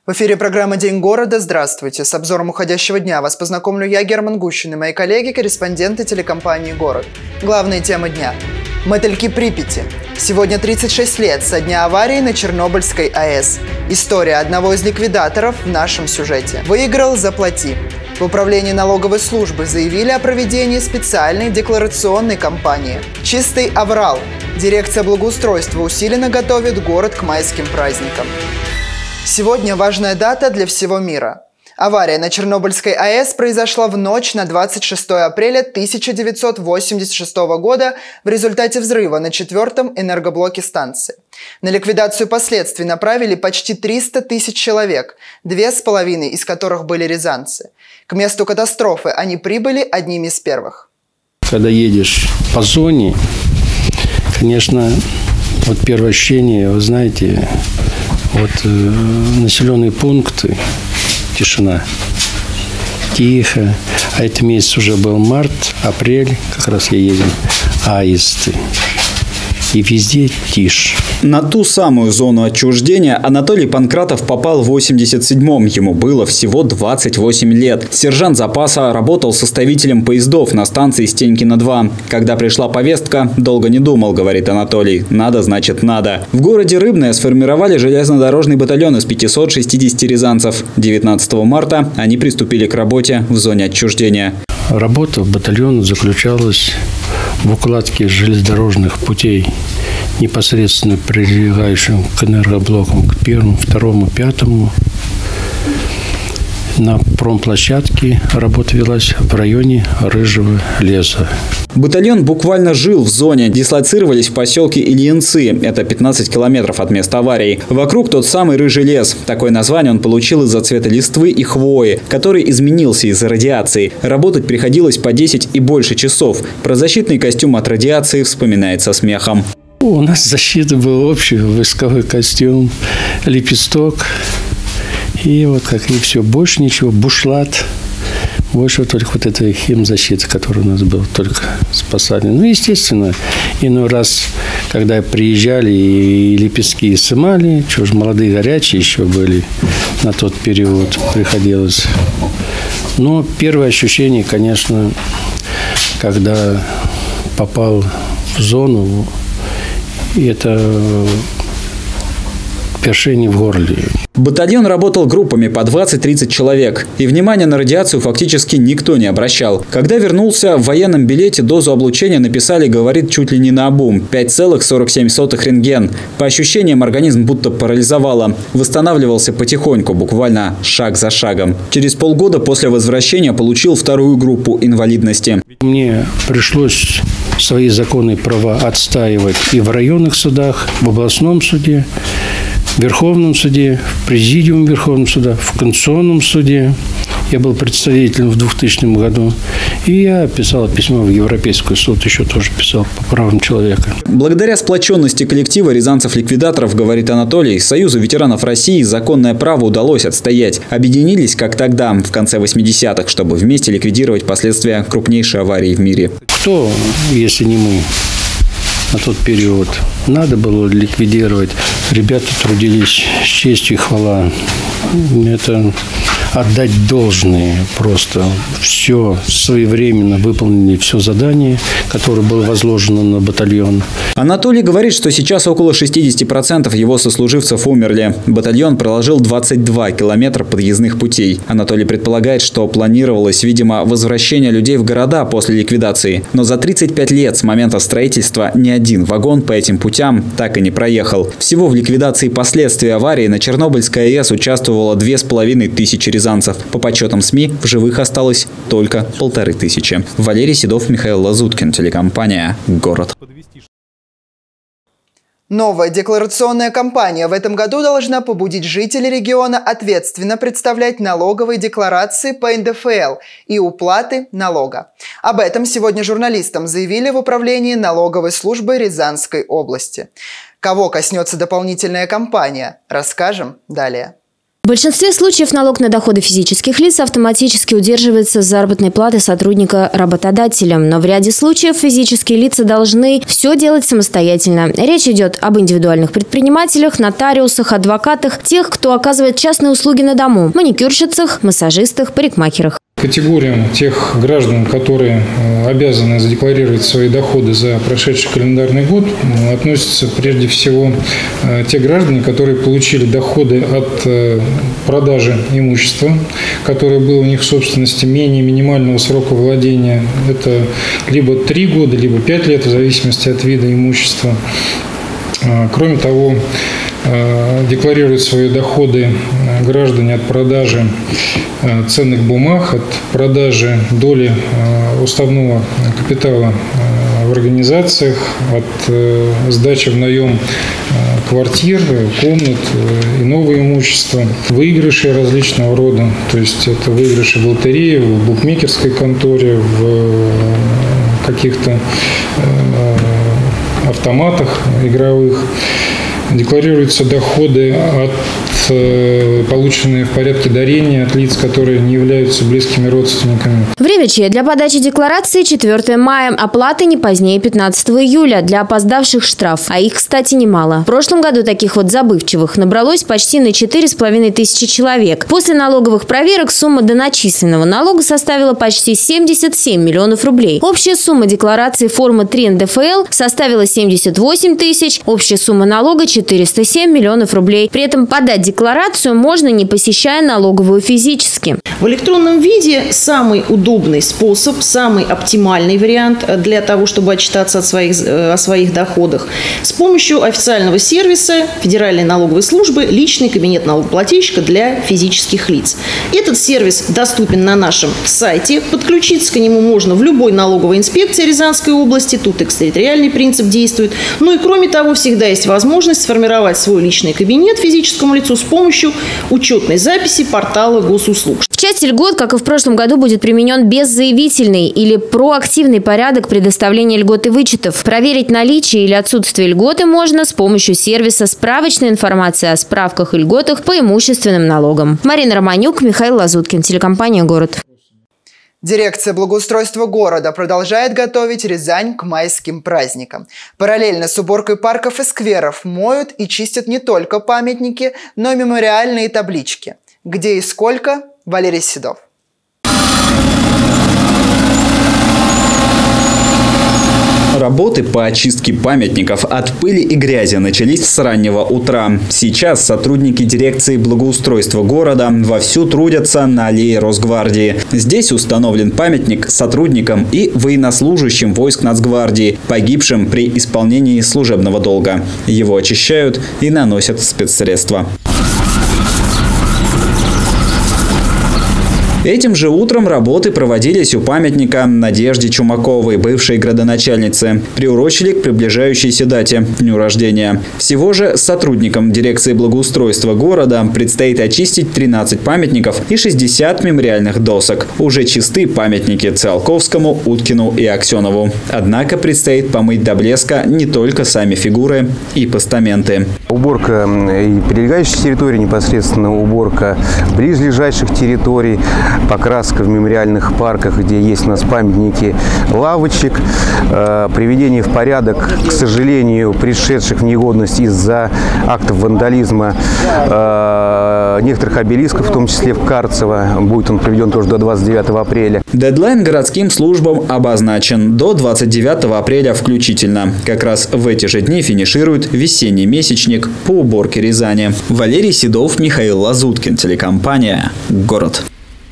В эфире программа «День города». Здравствуйте. С обзором уходящего дня вас познакомлю я, Герман Гущин, и мои коллеги, корреспонденты телекомпании «Город». Главные темы дня. Мотыльки Припяти. Сегодня 36 лет со дня аварии на Чернобыльской АЭС. История одного из ликвидаторов в нашем сюжете. Выиграл – заплати. В управлении налоговой службы заявили о проведении специальной декларационной кампании. Чистый аврал. Дирекция благоустройства усиленно готовит город к майским праздникам. Сегодня важная дата для всего мира. Авария на Чернобыльской АЭС произошла в ночь на 26 апреля 1986 года в результате взрыва на 4-м энергоблоке станции. На ликвидацию последствий направили почти 300 тысяч человек, 2,5 из которых были рязанцы. К месту катастрофы они прибыли одними из первых. Когда едешь по зоне, конечно, вот первое ощущение, вы знаете, вот населенные пункты, тишина, тихо. А это месяц уже был март, апрель, как раз я ездил, аисты. И везде тишь. На ту самую зону отчуждения Анатолий Панкратов попал в 87-м. Ему было всего 28 лет. Сержант запаса работал составителем поездов на станции Стенькино-2. Когда пришла повестка, долго не думал, говорит Анатолий. Надо, значит, надо. В городе Рыбное сформировали железнодорожный батальон из 560 рязанцев. 19 марта они приступили к работе в зоне отчуждения. Работа батальона заключалась в укладке железнодорожных путей, непосредственно прилегающим к энергоблокам, к 1-му, 2-му, 5-му. На промплощадке работа велась в районе Рыжего леса. Батальон буквально жил в зоне. Дислоцировались в поселке Ильинцы. Это 15 километров от места аварии. Вокруг тот самый Рыжий лес. Такое название он получил из-за цвета листвы и хвои, который изменился из-за радиации. Работать приходилось по 10 и больше часов. Про защитный костюм от радиации вспоминает со смехом. У нас защита был общий войсковой костюм, лепесток. И вот как и все, больше ничего, бушлат. Больше только вот эта химзащита, которая у нас была, только спасательная. Ну, естественно, иной раз, когда приезжали и лепестки сымали, что ж, молодые горячие еще были на тот период, приходилось. Но первое ощущение, конечно, когда попал в зону, это першение в горле. Батальон работал группами по 20-30 человек. И внимания на радиацию фактически никто не обращал. Когда вернулся, в военном билете дозу облучения написали, говорит, чуть ли не наобум. 5,47 рентген. По ощущениям, организм будто парализовало. Восстанавливался потихоньку, буквально шаг за шагом. Через полгода после возвращения получил вторую группу инвалидности. Мне пришлось свои законные права отстаивать и в районных судах, в областном суде, в Верховном суде, в Президиуме Верховного суда, в Конституционном суде. Я был представителем в 2000 году. И я писал письмо в Европейский суд, еще тоже писал по правам человека. Благодаря сплоченности коллектива рязанцев-ликвидаторов, говорит Анатолий, Союзу ветеранов России законное право удалось отстоять. Объединились, как тогда, в конце 80-х, чтобы вместе ликвидировать последствия крупнейшей аварии в мире. Кто, если не мы, на тот период? Надо было ликвидировать. Ребята трудились с честью и хвала. Это отдать должное. Просто все своевременно выполнили, все задание, которое было возложено на батальон. Анатолий говорит, что сейчас около 60% его сослуживцев умерли. Батальон проложил 22 километра подъездных путей. Анатолий предполагает, что планировалось, видимо, возвращение людей в города после ликвидации. Но за 35 лет с момента строительства ни один вагон по этим путям так и не проехал. Всего в ликвидации последствий аварии на Чернобыльской АЭС участвовало 2500 рязанцев. По подсчетам СМИ, в живых осталось только 1500. Валерий Седов, Михаил Лазуткин, телекомпания «Город». Новая декларационная кампания в этом году должна побудить жителей региона ответственно представлять налоговые декларации по НДФЛ и уплаты налога. Об этом сегодня журналистам заявили в управлении налоговой службы Рязанской области. Кого коснется дополнительная кампания, расскажем далее. В большинстве случаев налог на доходы физических лиц автоматически удерживается с заработной платы сотрудника работодателем. Но в ряде случаев физические лица должны все делать самостоятельно. Речь идет об индивидуальных предпринимателях, нотариусах, адвокатах, тех, кто оказывает частные услуги на дому, маникюрщицах, массажистах, парикмахерах. Категориям тех граждан, которые обязаны задекларировать свои доходы за прошедший календарный год, относятся прежде всего те граждане, которые получили доходы от продажи имущества, которое было у них в собственности менее минимального срока владения. Это либо 3 года, либо 5 лет, в зависимости от вида имущества. Кроме того, декларируют свои доходы граждане от продажи ценных бумаг, от продажи доли уставного капитала в организациях, от сдачи в наем квартир, комнат, иного имущества, выигрыши различного рода, то есть это выигрыши в лотерее, в букмекерской конторе, в каких-то автоматах игровых. Декларируются доходы, полученные в порядке дарения от лиц, которые не являются близкими родственниками. Время для подачи декларации 4 мая. Оплаты не позднее 15 июля для опоздавших штраф. А их, кстати, немало. В прошлом году таких вот забывчивых набралось почти на 4,5 тысячи человек. После налоговых проверок сумма доначисленного налога составила почти 77 миллионов рублей. Общая сумма декларации формы 3 НДФЛ составила 78 тысяч. Общая сумма налога 407 миллионов рублей. При этом подать декларацию можно, не посещая налоговую физически. В электронном виде самый удобный способ, самый оптимальный вариант для того, чтобы отчитаться о своих доходах. С помощью официального сервиса Федеральной налоговой службы «Личный кабинет налогоплательщика для физических лиц». Этот сервис доступен на нашем сайте. Подключиться к нему можно в любой налоговой инспекции Рязанской области. Тут экстерриториальный принцип действует. Ну и кроме того, всегда есть возможность сформировать свой личный кабинет физическому лицу с помощью учетной записи портала госуслуг. В части льгот, как и в прошлом году, будет применен беззаявительный или проактивный порядок предоставления льгот и вычетов. Проверить наличие или отсутствие льготы можно с помощью сервиса «Справочная информация о справках и льготах по имущественным налогам». Марина Романюк, Михаил Лазуткин, телекомпания «Город». Дирекция благоустройства города продолжает готовить Рязань к майским праздникам. Параллельно с уборкой парков и скверов моют и чистят не только памятники, но и мемориальные таблички. Где и сколько? Валерий Седов. Работы по очистке памятников от пыли и грязи начались с раннего утра. Сейчас сотрудники дирекции благоустройства города вовсю трудятся на аллее Росгвардии. Здесь установлен памятник сотрудникам и военнослужащим войск Нацгвардии, погибшим при исполнении служебного долга. Его очищают и наносят спецсредства. Этим же утром работы проводились у памятника Надежде Чумаковой, бывшей градоначальнице. Приурочили к приближающейся дате – дню рождения. Всего же сотрудникам дирекции благоустройства города предстоит очистить 13 памятников и 60 мемориальных досок. Уже чисты памятники Циолковскому, Уткину и Аксенову. Однако предстоит помыть до блеска не только сами фигуры и постаменты. Уборка и прилегающих территорий, непосредственно уборка близлежащих территорий, покраска в мемориальных парках, где есть у нас памятники лавочек, приведение в порядок, к сожалению, пришедших в негодность из-за актов вандализма некоторых обелисков, в том числе в Карцево. Будет он приведен тоже до 29 апреля. Дедлайн городским службам обозначен до 29 апреля включительно. Как раз в эти же дни финиширует весенний месячник по уборке Рязани. Валерий Седов, Михаил Лазуткин, телекомпания «Город».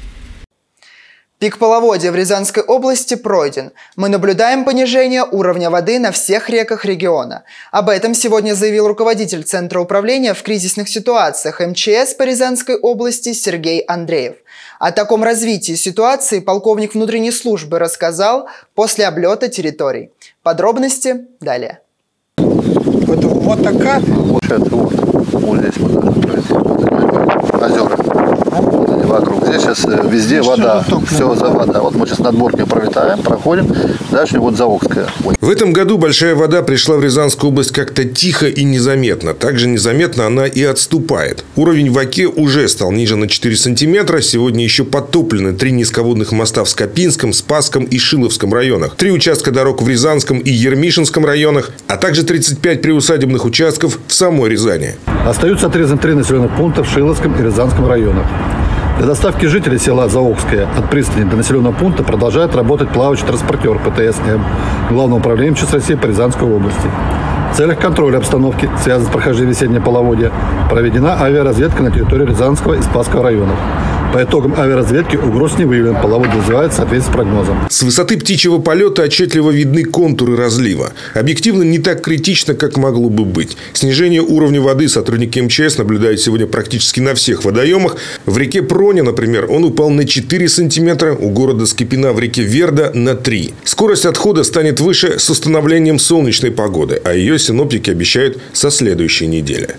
Пик половодья в Рязанской области пройден. Мы наблюдаем понижение уровня воды на всех реках региона. Об этом сегодня заявил руководитель Центра управления в кризисных ситуациях МЧС по Рязанской области Сергей Андреев. О таком развитии ситуации полковник внутренней службы рассказал после облета территорий. Подробности далее. Это вот такая. Вот здесь вот озера. Вокруг. Здесь сейчас везде вода, все за вода. Вот мы сейчас над Боркой пролетаем, проходим, дальше вот Заокская. В этом году большая вода пришла в Рязанскую область как-то тихо и незаметно. Также незаметно она и отступает. Уровень в Оке уже стал ниже на 4 сантиметра. Сегодня еще подтоплены 3 низководных моста в Скопинском, Спасском и Шиловском районах, 3 участка дорог в Рязанском и Ермишинском районах, а также 35 приусадебных участков в самой Рязани. Остаются отрезаны 3 населенных пункта в Шиловском и Рязанском районах. Для доставки жителей села Заокская от пристани до населенного пункта продолжает работать плавающий транспортер ПТС-М Главного управления МЧС России по Рязанской области. В целях контроля обстановки, связанной с прохождением весеннего половодья, проведена авиаразведка на территории Рязанского и Спасского районов. По итогам авиаразведки угроз не выявлено, половодье развивается в соответствии с прогнозом. С высоты птичьего полета отчетливо видны контуры разлива. Объективно не так критично, как могло бы быть. Снижение уровня воды сотрудники МЧС наблюдают сегодня практически на всех водоемах. В реке Проне, например, он упал на 4 сантиметра, у города Скипина в реке Верда на 3. Скорость отхода станет выше с установлением солнечной погоды, а ее синоптики обещают со следующей недели.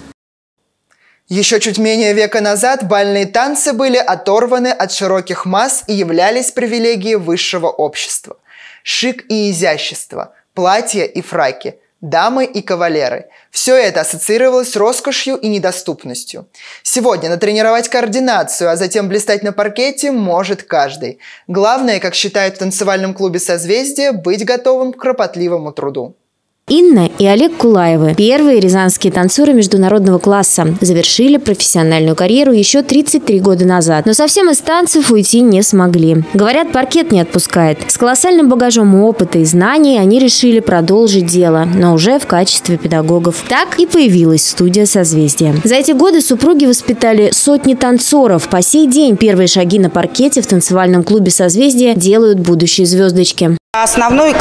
Еще чуть менее века назад бальные танцы были оторваны от широких масс и являлись привилегией высшего общества. Шик и изящество, платья и фраки, дамы и кавалеры – все это ассоциировалось с роскошью и недоступностью. Сегодня натренировать координацию, а затем блистать на паркете может каждый. Главное, как считают в танцевальном клубе «Созвездие», быть готовым к кропотливому труду. Инна и Олег Кулаевы, первые рязанские танцоры международного класса, завершили профессиональную карьеру еще 33 года назад. Но совсем из танцев уйти не смогли. Говорят, паркет не отпускает. С колоссальным багажом опыта и знаний они решили продолжить дело, но уже в качестве педагогов. Так и появилась студия «Созвездие». За эти годы супруги воспитали сотни танцоров. По сей день первые шаги на паркете в танцевальном клубе «Созвездие» делают будущие звездочки. Основной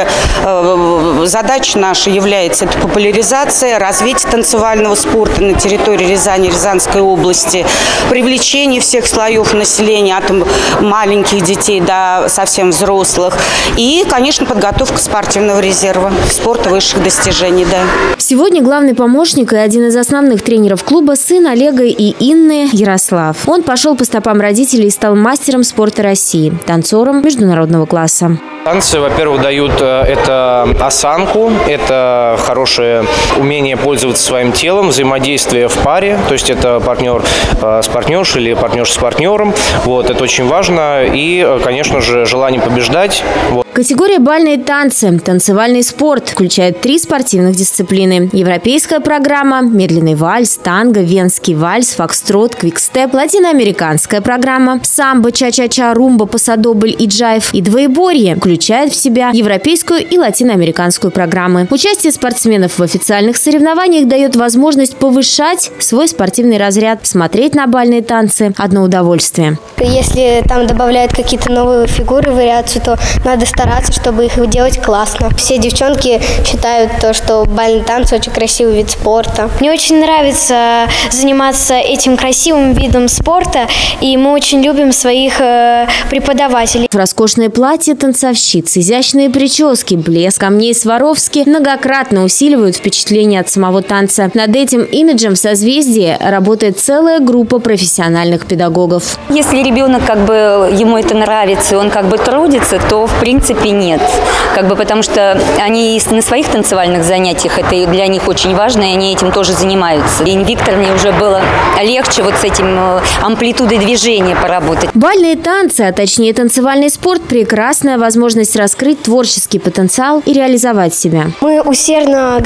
задача наша является это популяризация, развитие танцевального спорта на территории Рязани, Рязанской области, привлечение всех слоев населения, от маленьких детей до совсем взрослых. И, конечно, подготовка спортивного резерва, спорта высших достижений. Да. Сегодня главный помощник и один из основных тренеров клуба – сын Олега и Инны Ярослав. Он пошел по стопам родителей и стал мастером спорта России, танцором международного класса. Танцы, во-первых, дают это осанку, это хорошее умение пользоваться своим телом, взаимодействие в паре, то есть это партнер с партнершей или партнер с партнером. Вот, это очень важно и, конечно же, желание побеждать. Вот. Категория «Бальные танцы» – танцевальный спорт, включает 3 спортивных дисциплины. Европейская программа, медленный вальс, танго, венский вальс, фокстрот, квикстеп, латиноамериканская программа, самбо, ча-ча-ча, румба, пасадобль и джайв и двоеборье включает в себя европейскую и латиноамериканскую программы. Участие спортсменов в официальных соревнованиях дает возможность повышать свой спортивный разряд. Смотреть на бальные танцы – одно удовольствие. Если там добавляют какие-то новые фигуры, вариации, то надо стараться, чтобы их делать классно. Все девчонки считают то, что бальные танцы очень красивый вид спорта. Мне очень нравится заниматься этим красивым видом спорта, и мы очень любим своих преподавателей. Роскошные платья танцовщиц, изящные прически, блеск камней Сваровски многократно усиливают впечатление от самого танца. Над этим имиджем в «Созвездии» работает целая группа профессиональных педагогов. Если ребенок ему это нравится, и он трудится, то в принципе нет. Потому что они на своих танцевальных занятиях, это для них очень важно, и они этим тоже занимаются. И Викторовне уже было легче с этим амплитудой движения поработать. Бальные танцы, а точнее танцевальный спорт – прекрасная возможность раскрыть творческий потенциал и реализовать себя. Мы усердно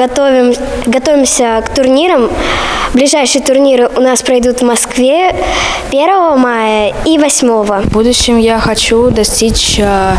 готовимся к турнирам. Ближайшие турниры у нас пройдут в Москве 1 мая и 8. В будущем я хочу достичь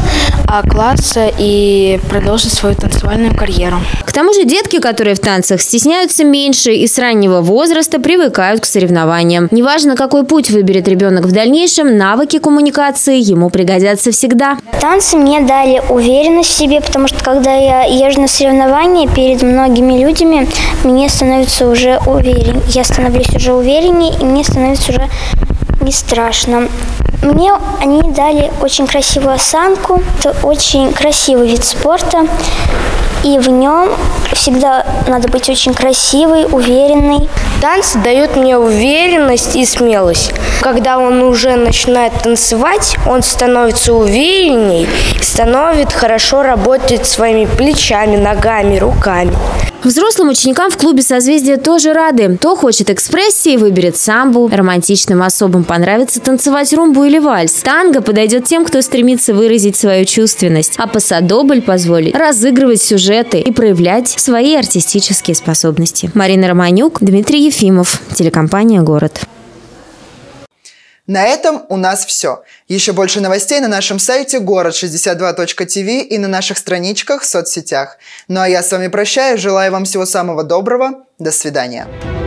А-класса и продолжить свою танцевальную карьеру. К тому же детки, которые в танцах стесняются меньше и с раннего возраста привыкают к соревнованиям. Неважно, какой путь выберет ребенок в дальнейшем, навыки коммуникации ему пригодятся всегда. Танцы мне дали уверенность в себе, потому что когда я езжу на соревнования перед многими людьми, мне становится уже уверен. Я становлюсь уже увереннее, и мне становится уже не страшно. Мне они дали очень красивую осанку. Это очень красивый вид спорта. И в нем всегда надо быть очень красивой, уверенной. Танцы дают мне уверенность и смелость. Когда он уже начинает танцевать, он становится уверенней и становится хорошо работать своими плечами, ногами, руками. Взрослым ученикам в клубе «Созвездие» тоже рады. Кто хочет экспрессии, выберет самбу. Романтичным особам понравится танцевать румбу или вальс. Танго подойдет тем, кто стремится выразить свою чувственность. А пасадобль позволит разыгрывать сюжеты и проявлять свои артистические способности. Марина Романюк, Дмитрий Ефимов, телекомпания «Город». На этом у нас все. Еще больше новостей на нашем сайте город62.tv и на наших страничках в соцсетях. Ну а я с вами прощаюсь, желаю вам всего самого доброго. До свидания.